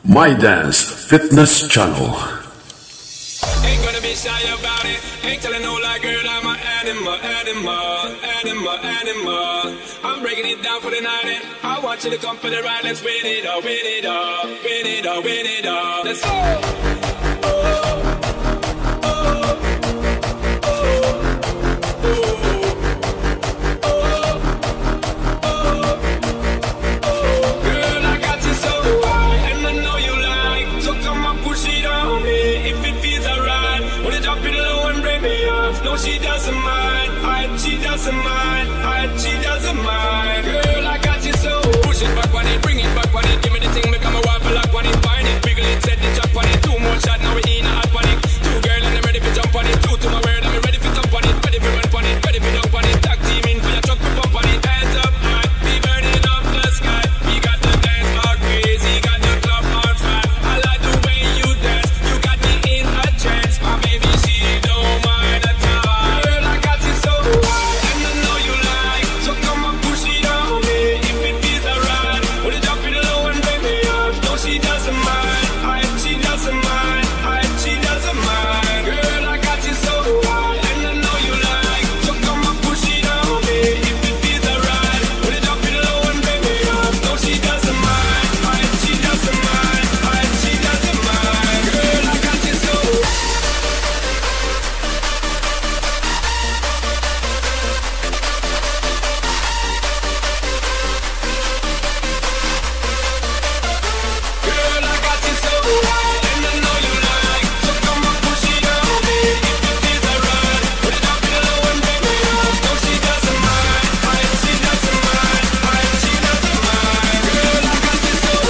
My Dance Fitness Channel. Ain't gonna be shy about it. Ain't telling no lie, girl, I'm an animal. I'm breaking it down for the night and I want you to come for the ride. Let's win it all, win it all, win it all, win it all. Let's go. No, she doesn't mind. She doesn't mind. She doesn't mind. Girl, I got you so. Push it back on it, bring it back on it. Give me the thing, make 'em a waffle like on it. Find it, wiggle it, set it, jump on it. 2 more shots, now we in a hot panic. 2 girl and I'm ready for jump on it. 2 to my word, I'm ready for jump on it. Ready for run on it, ready for dunk on it. Tag team in for your truck, we pump on it. Hands up high, we burning up the sky. We got the dance all crazy, got the club on fire. I like the way you dance, you got me in a trance. My baby, she don't mind at all. Girl, I got you so high, and I know you like. So come on, push it on me, if it feels alright. Put it up in low and bring me up. No, she doesn't mind. She doesn't mind. She doesn't mind. Girl, I got you so high, and I know you like. So come on, push it on me, if it feels alright. Put it up in low and bring me up. No, she doesn't mind. She doesn't mind. She doesn't mind. Girl, I got you so. Girl, I got you so high, and I know you like. So come on, push it on me, if it feels alright. Put it up in low and bring me up. No, she doesn't mind. She doesn't mind. She doesn't mind. Girl, I got you so.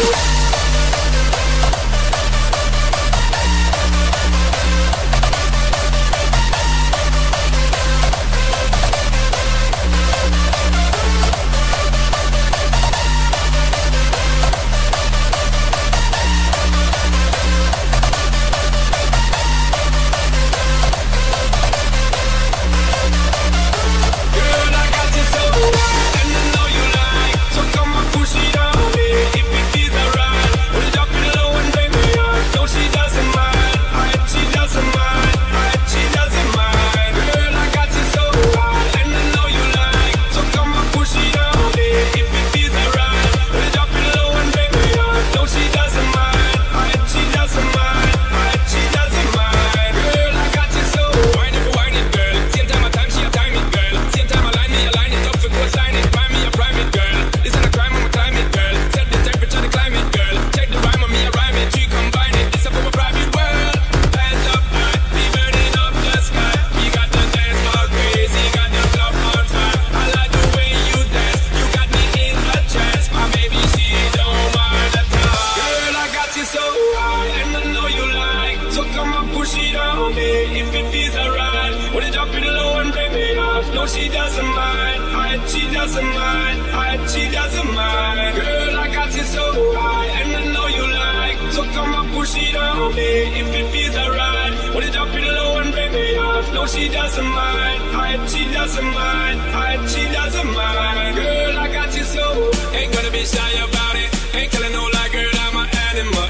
Girl, I got you so high, and I know you like. So come on, push it on me, if it feels alright. Put it up in low and bring me up. No, she doesn't mind. She doesn't mind. She doesn't mind. Girl, I got you so high, and I know you like. So come on, push it on me, if it feels alright. Put it up in low and bring me up. No, she doesn't mind. She doesn't mind. She doesn't mind. Girl, I got you so. Wine it, girl. Same time I time, she a time it, girl. Same time I line it up for close line it. Prime me, a prime it, girl. This ain't a crime, I'ma climb it, girl. Set the temperature, the climate, girl. Check the rhyme on me, I rhyme it. Three combine it. This up for my private world. Hands up high, we burning up the sky. We got the dance all crazy, got the club on fire. I like the way you dance, you got me in a trance. My baby, she don't mind at all. Girl, I got you so high, and I know you like. So come on, push it on me, if it feels alright. Put it up in low and bring me up. No, she doesn't mind. She doesn't mind. She doesn't mind. Girl, I got you so high, and I know you like. So come on, push it on me, if it feels alright. Put it up in low and bring me up. No, she doesn't mind. She doesn't mind. She doesn't mind. Girl, I got you so. Ain't gonna be shy about it. Ain't telling no lie, girl, I'm an animal.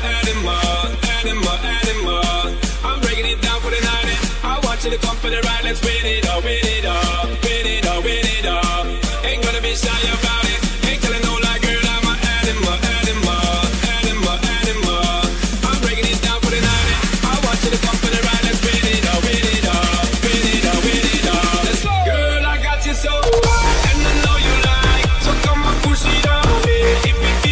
I'm breaking it down for the night and I want you to come for the ride. Let's win it all, win it all, win it all, win it all. Ain't gonna be shy about it. Ain't telling no lie, girl, I'm an animal. I'm breaking it down for the night and I want you to come for the ride. Let's win it all, win it all, win it all, win it all. Let's go. Girl, I got you so high, and I know you like. So come on, push it on me, if it feels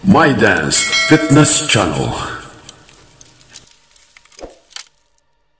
My Dance Fitness Channel.